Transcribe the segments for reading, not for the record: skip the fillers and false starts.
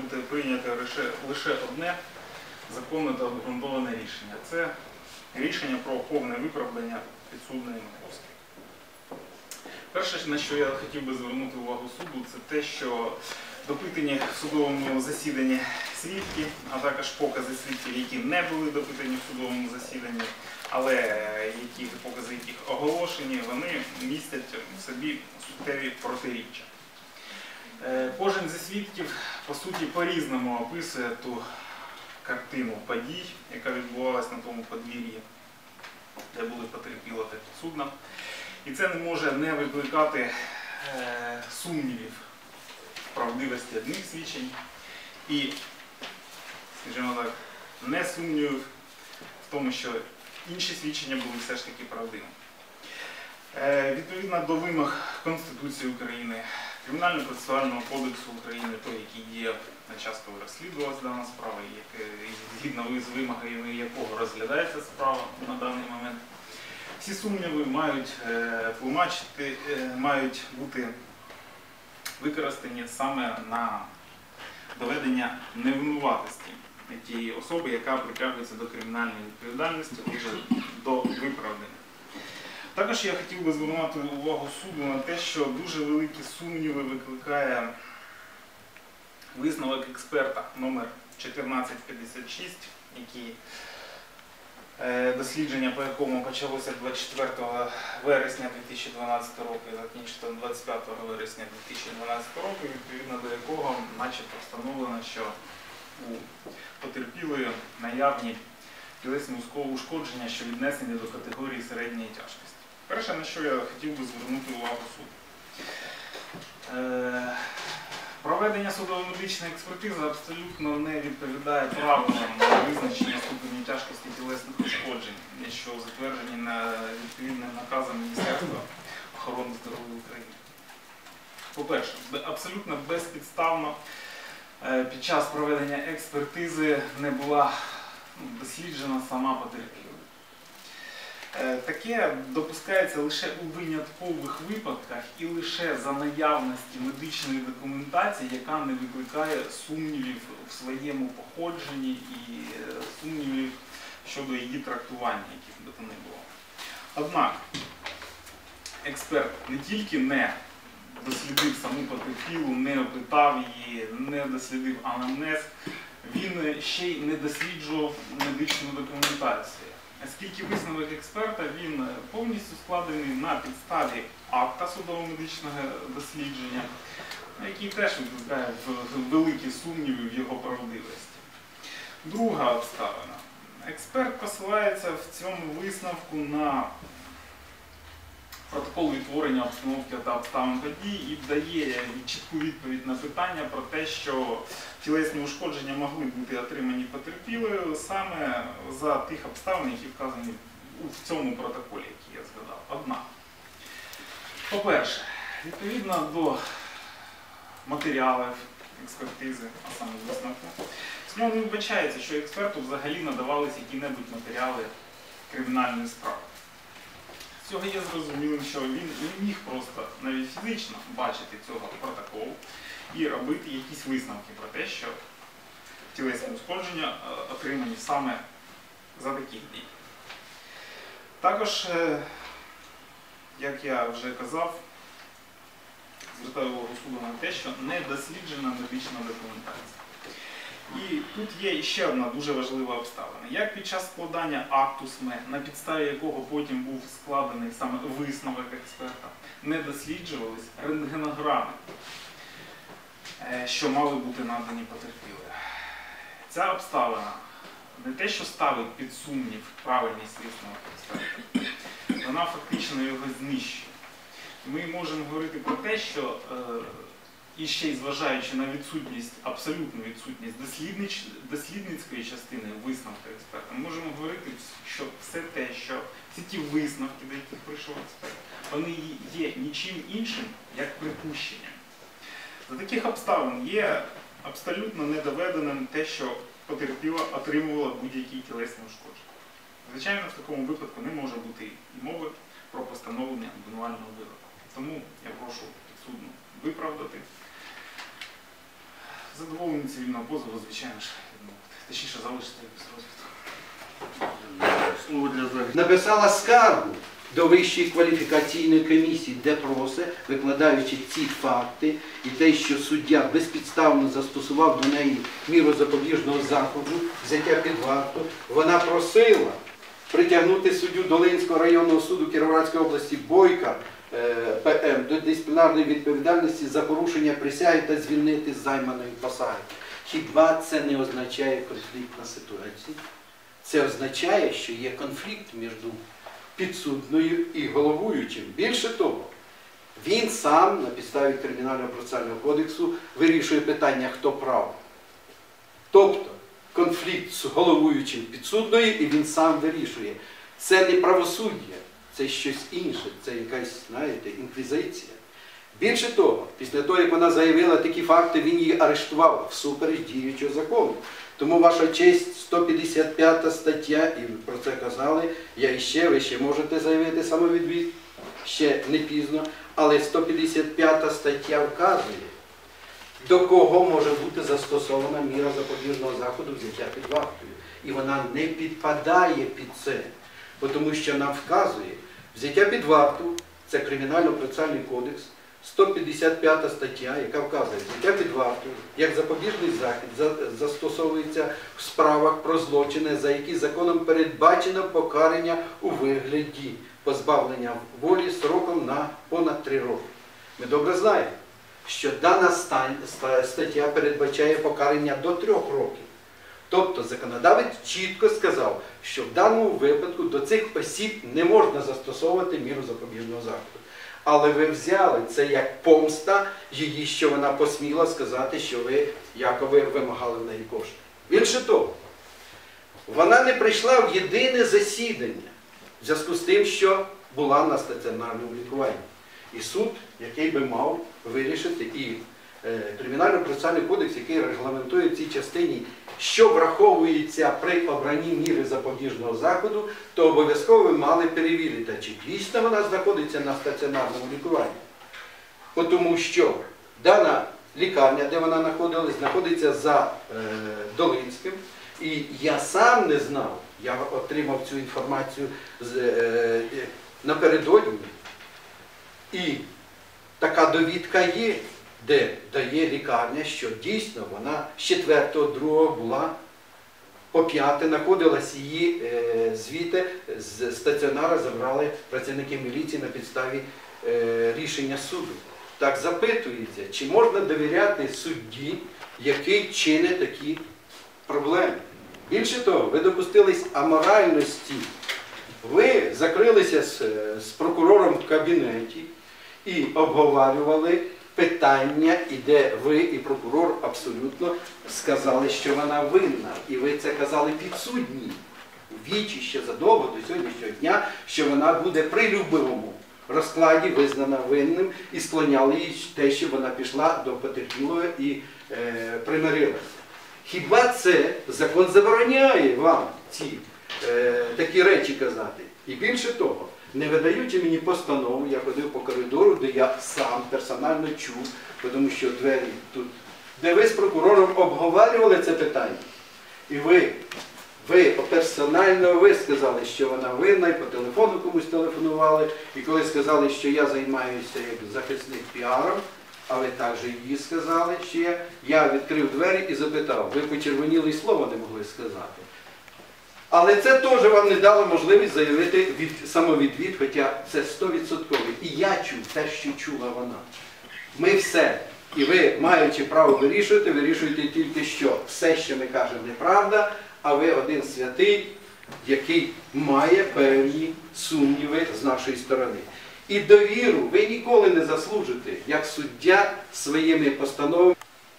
бути прийнято лише одне законне та обґрунтоване рішення. Це рішення про повне виправдання підсудної Матковської. Перше, на що я хотів би звернути увагу суду, це те, що допитані в судовому засіданні свідки, а також покази свідків, які не були допитані в судовому засіданні, але покази яких оголошені, вони містять в собі суттєві протиріччя. Кожен зі свідків, по суті, по-різному описує ту картину подій, яка відбувалася на тому подвір'ї, де були потерпіла та підсудна. І це не може не викликати сумнівів в правдивості одних свідчень і, скажімо так, не сумнівів в тому, що інші свідчення були все ж таки правдивими. Відповідно до вимог Конституції України, Кримінально-процесуального кодексу України, той, який діяв на час, коли розслідувалася дана справа, і згідно з вимогами якого розглядається справа на даний момент, всі сумніви мають бути використані саме на доведення невинуватості тієї особи, яка притягується до кримінальної відповідальності, вже до виправдання. Також я хотів би звернути увагу суду на те, що дуже великі сумніви викликає висновок експерта номер 1456, дослідження по якому почалося 24 вересня 2012 року і закінчиться 25 вересня 2012 року, відповідно до якого начебто встановлено, що у потерпілої наявні тілесні ушкодження, що віднесені до категорії середньої тяжкості. Перше, на що я хотів би звернути увагу суду. Проведення судово-медичної експертизи абсолютно не відповідає правилам визначення ступені тяжкості тілесних ушкоджень, що затверджені відповідним наказом Міністерства охорони здоров'я України. По-перше, абсолютно безпідставно під час проведення експертизи не була досліджена сама потерпіла. Таке допускається лише у виняткових випадках і лише за наявності медичної документації, яка не викликає сумнівів в своєму походженні і сумнівів щодо її трактування, яких би то не було. Однак експерт не тільки не дослідив саму потерпілу, не опитав її, не дослідив анамнез, він ще й не досліджував медичну документацію. Оскільки висновок експерта, він повністю складений на підставі акта судово-медичного дослідження, який теж викликає великі сумніви в його правдивості. Друга обставина. Експерт посилається в цьому висновку на протокол відтворення обстановки та обставин подій і дає чітку відповідь на питання про те, що тілесні ушкодження могли бути отримані потерпілою саме за тих обставин, які вказані в цьому протоколі, який я згадав. Однак, по-перше, відповідно до матеріалів експертизи, а саме висновку, з нього не вбачається, що експерту взагалі надавалися які-небудь матеріали кримінальної справи. З цього є зрозумілим, що він не міг просто навіть фізично бачити цього протоколу і робити якісь висновки про те, що тілесні ушкодження отримані саме за таких дій. Також, як я вже казав, звертаю увагу суду на те, що не досліджена медична документація. І тут є ще одна дуже важлива обставина. Як під час складання акту СМЕ, на підставі якого потім був складений саме висновок експерта, не досліджувались рентгенограми, що мали бути надані потерпілим. Ця обставина не те, що ставить під сумнів правильність висновок експерта, вона фактично його знищує. Ми можемо говорити про те, що і ще й зважаючи на відсутність, абсолютну відсутність дослідницької частини висновку експерта, ми можемо говорити, що все те, що всі ті висновки, до яких прийшов експерт, вони є нічим іншим, як припущенням. За таких обставин є абсолютно недоведеним те, що потерпіла отримувала будь-які тілесні ушкодження. Звичайно, в такому випадку не може бути і мови про постановлення обвинувального вироку. Тому я прошу підсудну виправдати Задоволення цивільного позову, звичайно ж, відмовити. Точніше, залишити без розвитку. Слово для захисту. Написала скаргу до Вищої кваліфікаційної комісії, де просить, викладаючи ці факти і те, що суддя безпідставно застосував до неї міру запобіжного заходу, взяття під варту, вона просила притягнути суддю Долинського районного суду Кіровоградської області Бойка ПМ до дисциплінарної відповідальності за порушення присяги та звільнити з займаної посади. Хіба це не означає конфліктна ситуація? Це означає, що є конфлікт між підсудною і головуючим. Більше того, він сам на підставі Кримінального процесуального кодексу вирішує питання, хто прав. Тобто конфлікт з головуючим підсудною і він сам вирішує. Це не правосуддя, це щось інше, це якась, знаєте, інквізиція. Більше того, після того, як вона заявила такі факти, він її арештував всупереч діючого закону. Тому, ваша честь, 155 стаття, і про це казали, ви ще можете заявити самовідвід, ще не пізно, але 155 стаття вказує, до кого може бути застосована міра запобіжного заходу взяття під вартою. І вона не підпадає під це, тому що нам вказує, взяття під варту, це Кримінально-процесуальний кодекс, 155 стаття, яка вказує, взяття під вартою, як запобіжний захід, застосовується в справах про злочини, за які законом передбачено покарання у вигляді позбавлення волі строком на понад 3 роки. Ми добре знаємо, що дана стаття передбачає покарання до 3 років. Тобто законодавець чітко сказав, що в даному випадку до цих осіб не можна застосовувати міру запобіжного заходу. Але ви взяли це як помста її, що вона посміла сказати, що ви якоби вимагали в неї кошти. Більше того, вона не прийшла в єдине засідання в зв'язку з тим, що була на стаціонарному лікуванні. І суд, який би мав вирішити, і Кримінально-процесуальний кодекс, який регламентує в цій частині, що враховується при обранні міри запобіжного заходу, то обов'язково ви мали перевірити, чи дійсно вона знаходиться на стаціонарному лікуванні. Тому що дана лікарня, де вона знаходилась, знаходиться за Долинським. І я сам не знав, я отримав цю інформацію напередодні. І така довідка є, де дає лікарня, що дійсно вона з 4.2 була по 5 знаходилась, її звідти з стаціонара забрали працівники міліції на підставі рішення суду. Так запитується, чи можна довіряти судді, який чинить такі проблеми. Більше того, ви допустились аморальності. Ви закрилися з прокурором в кабінеті і обговорювали питання, і де ви і прокурор абсолютно сказали, що вона винна. І ви це казали підсудній у вічі ще задовго до сьогоднішнього дня, що вона буде при любому розкладі визнана винним і склоняли їй те, що вона пішла до потерпілого і примирилася. Хіба це закон забороняє вам ці такі речі казати? І більше того, не видаючи мені постанову, я ходив по коридору, де я сам персонально чув, тому що двері тут, де ви з прокурором обговорювали це питання. І ви персонально сказали, що вона винна, і по телефону комусь телефонували, і коли сказали, що я займаюся як захисник піаром, а ви також їй сказали, що я відкрив двері і запитав, ви почервоніли і слова не могли сказати. Але це теж вам не дало можливість заявити самовідвід, хоча це 100%. І я чув те, що чула вона. Ми все. І ви, маючи право вирішуєте тільки що все, що ми кажемо, неправда, а ви один святий, який має певні сумніви з нашої сторони. І довіру ви ніколи не заслужите, як суддя своїми постановами,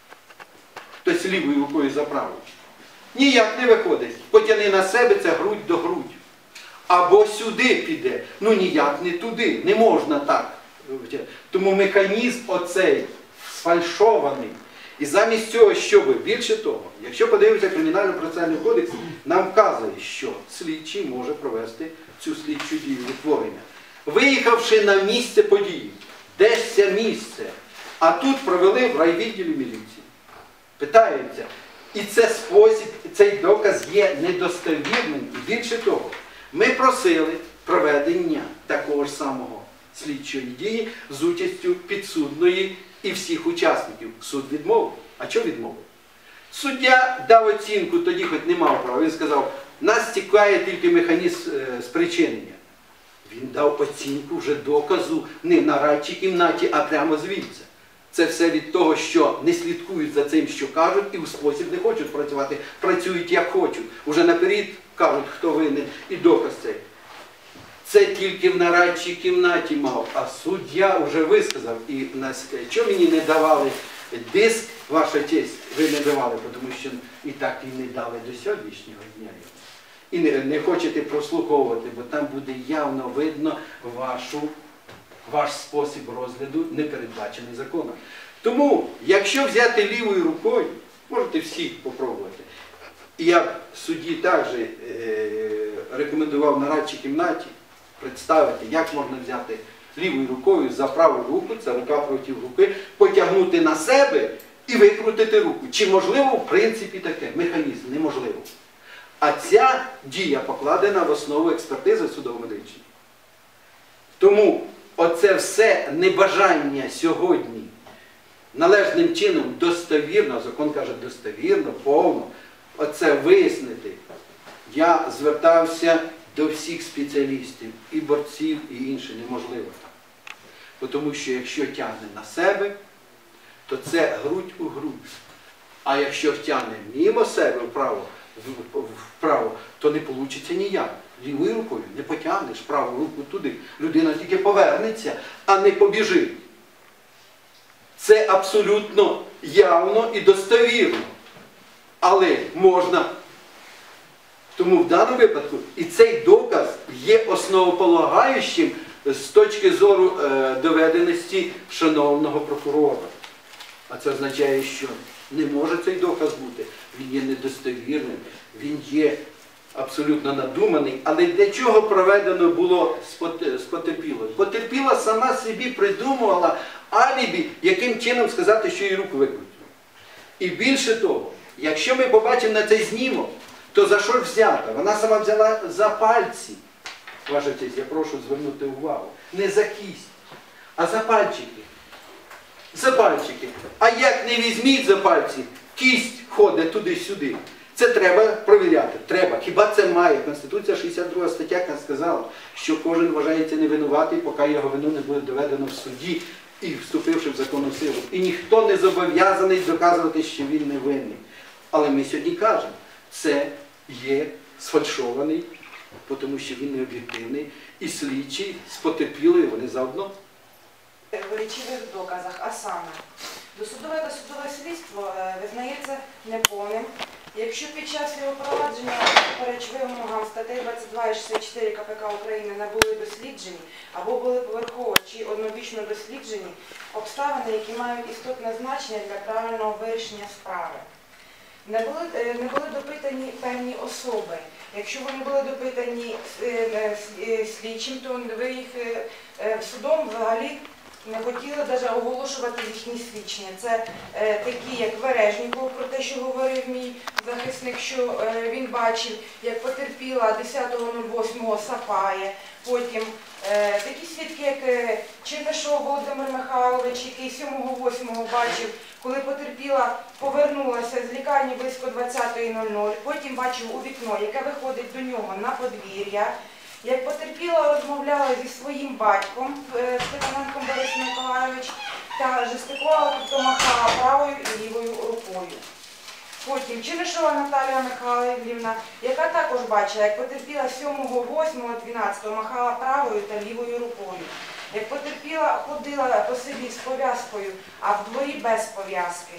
хтось лівою рукою за правою. Ніяк не виходить. Потяни на себе це грудь до грудь. Або сюди піде. Ну ніяк не туди. Не можна так. Тому механізм оцей сфальшований. І замість цього, щоб більше того, якщо подивимося Кримінально-процесуальний кодекс, нам вказує, що слідчий може провести цю слідчу дію відтворення. Виїхавши на місце події, десь це місце, а тут провели в райвідділі міліції. питаються. І це спосіб, цей доказ є недостовірним. І більше того, ми просили проведення такого ж самого слідчої дії з участю підсудної і всіх учасників. Суд відмовив. А чого відмовив? Суддя дав оцінку, тоді хоч не мав права. Він сказав, нас цікавить тільки механізм спричинення. Він дав оцінку вже доказу не в нарадчій кімнаті, а прямо звідси. Це все від того, що не слідкують за цим, що кажуть, і в спосіб не хочуть працювати. Працюють як хочуть. Уже наперед кажуть, хто винен, і доказ цей. Це тільки в нарадчій кімнаті мав, а суддя вже висказав. І чому мені не давали диск, ваша честь, ви не давали, тому що і так і не дали до сьогоднішнього дня. І не хочете прослуховувати, бо там буде явно видно ваш спосіб розгляду, не передбачений законом. Тому, якщо взяти лівою рукою, можете всі спробувати. І я судді також рекомендував на радчій кімнаті представити, як можна взяти лівою рукою за праву руку, це рука проти руки, потягнути на себе і викрутити руку. Чи можливо в принципі таке? Механізм неможливо. А ця дія покладена в основу експертизи судово-медичної. Тому оце все небажання сьогодні належним чином достовірно, закон каже достовірно, повно, оце вияснити. Я звертався до всіх спеціалістів, і борців, і інше, неможливо так. Тому що якщо тягне на себе, то це грудь у грудь. А якщо тягне мимо себе вправо, то не вийде ніяк. Лівою рукою не потягнеш праву руку туди. Людина тільки повернеться, а не побіжить. Це абсолютно явно і достовірно. Але можна. Тому в даному випадку і цей доказ є основополагаючим з точки зору доведеності шановного прокурора. А це означає, що не може цей доказ бути. Він є недостовірним, він є абсолютно надуманий. Але для чого проведено було з потерпілою? Потерпіла сама собі придумувала алібі, яким чином сказати, що її руку викрутили. І більше того, якщо ми побачимо на цей знімок, то за що ж взята? Вона сама взяла за пальці. Ваша честь, я прошу звернути увагу. Не за кість, а за пальчики. За пальчики. А як не візьміть за пальці, кість ходить туди-сюди. Це треба провіряти. Треба. Хіба це має? Конституція 62 стаття сказала, що кожен вважається невинуватий, поки його вину не буде доведено в суді і вступивши в законну силу. І ніхто не зобов'язаний доказувати, що він не винний. Але ми сьогодні кажемо, це є сфальшований, тому що він не об'єктивний, і слідчі з потерпілою вони заодно. В речових доказах, а саме, досудове та судове слідство визнається неповним, якщо під час його провадження перед вимогам статей 22 і 64 КПК України не були досліджені або були поверхово чи однобічно досліджені обставини, які мають істотне значення для правильного вирішення справи. Не були допитані певні особи. Якщо вони були допитані слідчим, то ви їх судом взагалі не хотіли навіть оголошувати їхні свідчення. Це такі, як Вережніков, про те, що говорив мій захисник, що він бачив, як потерпіла 10.08 Сапає, потім такі свідки, як Чернишов Володимир Михайлович, який 7.08 бачив, коли потерпіла повернулася з лікарні близько 20.00, потім бачив у вікно, яке виходить до нього на подвір'я, як потерпіла розмовляла зі своїм батьком Степаненком Борисом Миколайович та жестикувала, тобто махала правою і лівою рукою. Потім Чернишова Наталія Михайлівна, яка також бачила, як потерпіла 7.08.12 махала правою та лівою рукою. Як потерпіла, ходила по селі з пов'язкою, а в дворі без пов'язки.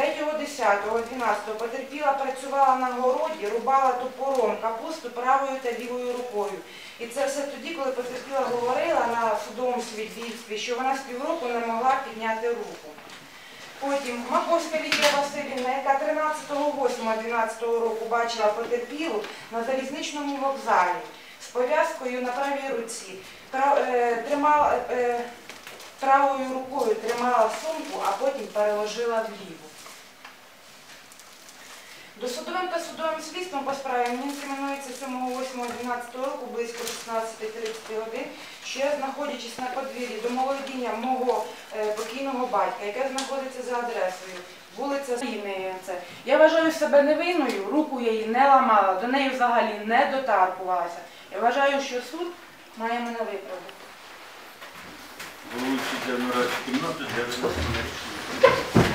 3.10.12 потерпіла, працювала на городі, рубала топором капусту правою та лівою рукою. І це все тоді, коли потерпіла говорила на судовому свідництві, що вона з півроку не могла підняти руку. Потім Маковська Лідія Василівна, яка 13.08.12 року бачила потерпілу на залізничному вокзалі з пов'язкою на правій руці, правою рукою тримала сумку, а потім переложила вліву. Досудовим та судовим слідством по справі мені іменується 7.8.12 року близько 16:30 годин, що я, знаходячись на подвір'ї домоволодіння мого покійного батька, яке знаходиться за адресою вулиця Зміївця. Я вважаю себе невинною, руку я її не ламала, до неї взагалі не доторкувалася. Я вважаю, що суд має мене виправдати. Вилучити нарадчу кімнату для винесення рішення.